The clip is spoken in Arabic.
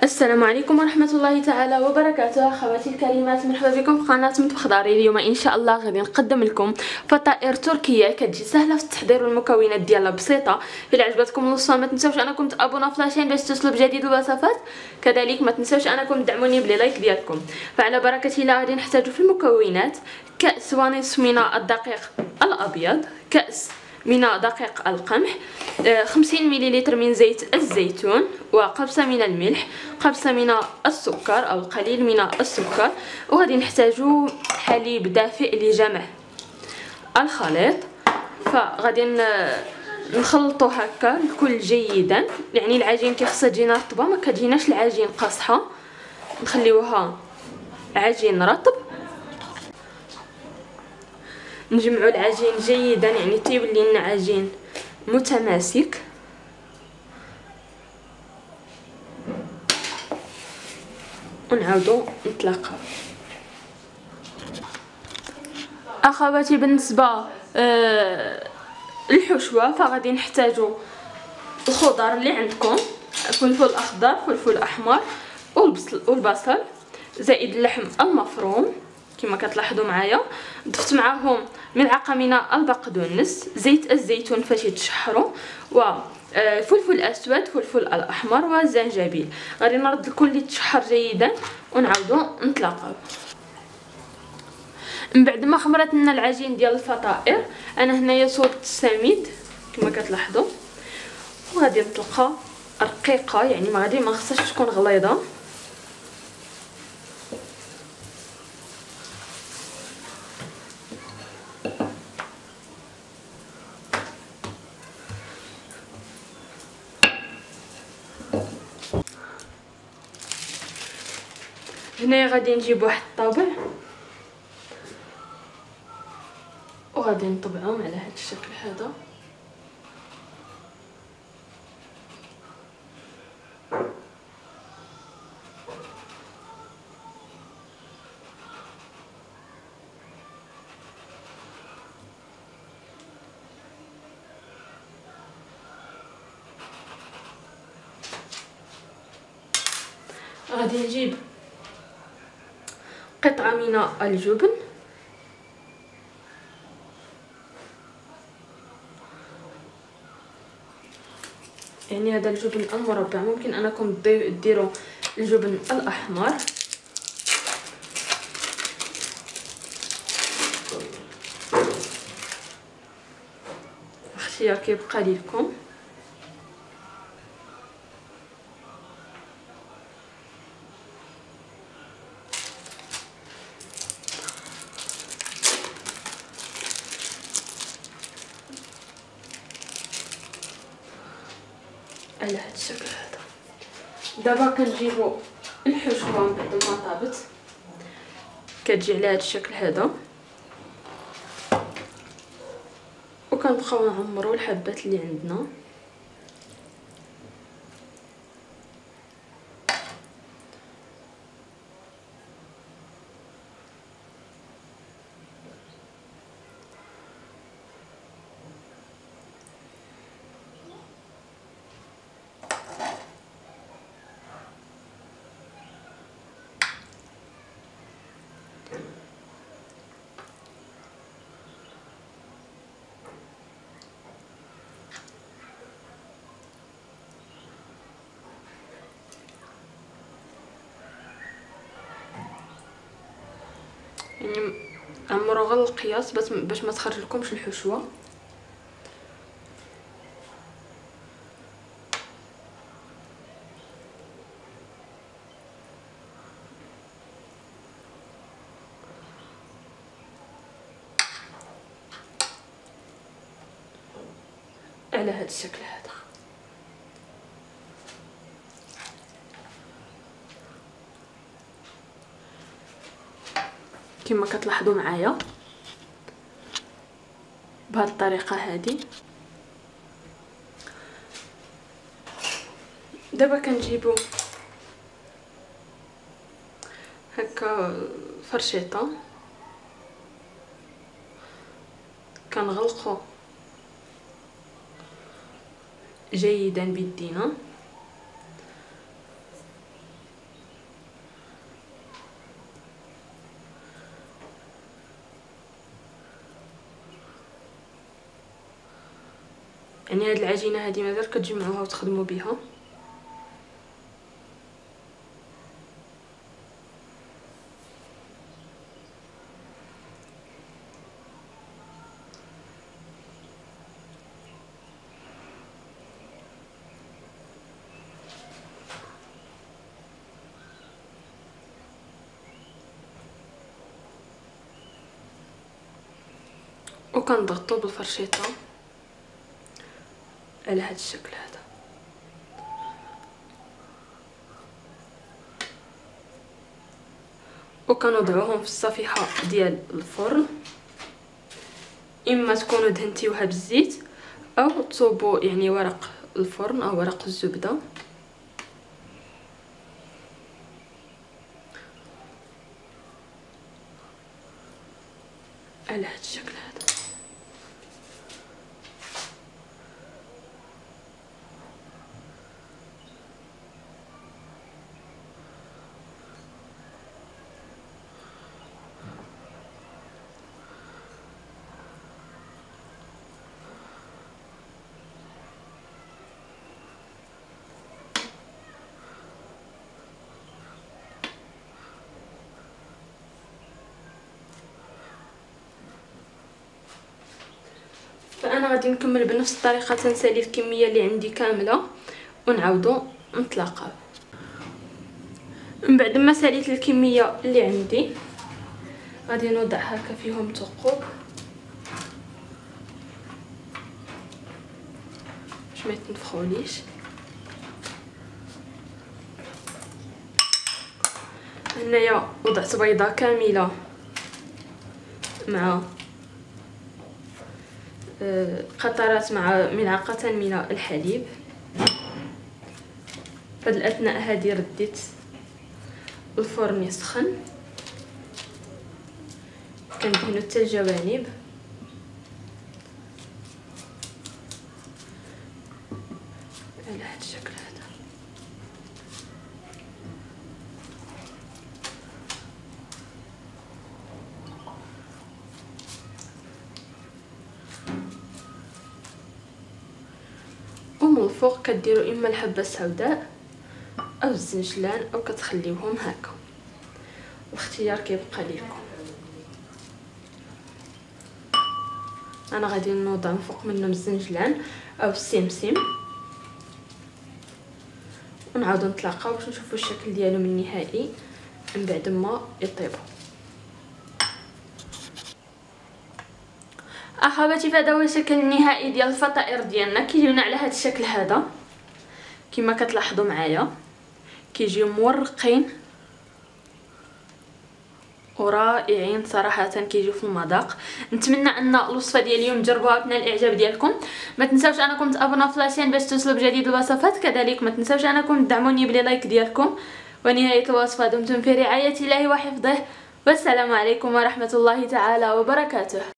السلام عليكم ورحمة الله تعالى وبركاته. اخواتي الكريمات، مرحبا بكم في قناة مطبخ داري. اليوم ان شاء الله غادي نقدم لكم فطائر تركية كتجي سهلة في التحضير والمكونات ديالها بسيطة. الا عجبتكم الوصفة ما تنساوش انكم تابوناو في لاشين باش توصلوا بجديد الوصفات، كذلك ما تنساوش انكم تدعموني بلي لايك ديالكم. فعلى بركة الله غادي نحتاجوا في المكونات كأس ونصف من الدقيق الابيض، كأس من دقيق القمح، 50 ملل من زيت الزيتون، وقبصة من الملح، قبصة من السكر أو القليل من السكر. وغادي نحتاجو حليب دافئ لجمع الخليط. فغادي نخلطو هكا الكل جيدا، يعني العجين خصها تجينا رطبه، ما كتجيناش العجين قاصحه، نخليوها عجين رطب. نجمعوا العجين جيدا يعني تيولي لنا عجين متماسك. ونعاودو نتلاقاو. اخواتي بالنسبه للحشوه فغادي نحتاجو الخضر اللي عندكم، فلفل اخضر، فلفل احمر، والبصل، زائد اللحم المفروم كما كتلاحظوا معايا. ضفت معاهم ملعقه من البقدونس، زيت الزيتون فاش يتشحروا، و فلفل اسود، فلفل الاحمر، والزنجبيل. غادي نرد الكل يتشحر جيدا ونعاودو نتلاقاو. من بعد ما خمرت لنا العجين ديال الفطائر، انا هنايا صوبت السميد كما كتلاحظوا، وغادي نطلقها رقيقه، يعني ما خصهاش تكون غليظه. هنايا غادي نجيب واحد الطابع وغادي نطبعهم على هذا الشكل هذا. غادي نجيب قطعة من الجبن، يعني هذا الجبن المربع، ممكن انكم ديروا الجبن الاحمر. اختيار كيبقى لكم. على هذا الشكل هذا. دابا كنجيبوا الحشوه من بعد ما طابت، كتجي على هذا الشكل هذا، وكنبقاو نعمروا الحبات اللي عندنا. يعني عمروا غير القياس باش ما تخرج لكمش الحشوه. على هذا الشكل هذا. كما كتلاحظوا معايا بهذه الطريقه هذه. دابا كنجيبوا هكا فرشيطه، كنغلقوا جيدا بيدينا يعني هاد العجينه هذه مازال كتجمعوها وتخدموا بها. وكنضغطو بالفرشيطه على هذا الشكل هذا. وكنوضعوهم في الصفيحه ديال الفرن، اما تكونوا دهنتيوها بالزيت او تصوبوا يعني ورق الفرن او ورق الزبده على هذا الشكل هذا. فانا غادي نكمل بنفس الطريقه، تنسالي الكميه اللي عندي كامله ونعاودو نتلاقاو. من بعد ما ساليت الكميه اللي عندي غادي نوضع هكا فيهم ثقوب باش ما يتنفخوليش. هنايا وضعت بيضه كامله مع قطرات مع ملعقه من الحليب. فهاد الاثناء هذه رديت الفرن يسخن، كندهنو حتى الجوانب على هذا الشكل هذا. ومن الفوق كديروا اما الحبه السوداء او الزنجلان او كتخليوهم هكا، الاختيار كيبقى ليكم. انا غادي نوضع من فوق منهم الزنجلان او السمسم ونعاودو نتلاقاو باش نشوفوا الشكل ديالهم النهائي من بعد ما يطيبوا. اخواتي فهذا هو الشكل النهائي ديال الفطائر ديالنا. كيجيونا على هذا الشكل هذا كما كتلاحظوا معايا، كيجيو مورقين ورائعين صراحه، كيجيو في المذاق. نتمنى ان الوصفه ديال اليوم تجربوها وتنال الاعجاب ديالكم. ما تنساوش انكم تابوناو في لاشين باش توصلوا بجديد الوصفات، كذلك ما تنساوش انكم تدعموني بلي لايك ديالكم. ونهايه الوصفه دمتم في رعايه الله وحفظه، والسلام عليكم ورحمه الله تعالى وبركاته.